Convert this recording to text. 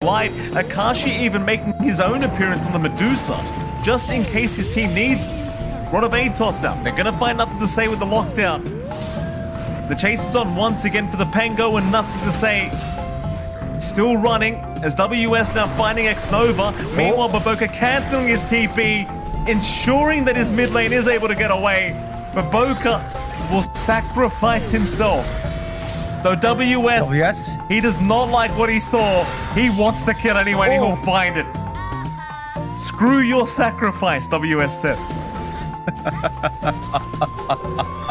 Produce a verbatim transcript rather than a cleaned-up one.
light. Akashi even making his own appearance on the Medusa, just in case his team needs Rod of Aid tossed out. They're gonna find nothing to say with the lockdown. The chase is on once again for the Pengo and nothing to say. Still running as W S now finding X-Nova. Meanwhile, BOBOKA cancelling his T P, ensuring that his mid lane is able to get away. BOBOKA will sacrifice himself. Though W S, W S, he does not like what he saw. He wants the kill anyway, and he will find it. Screw your sacrifice, W S says.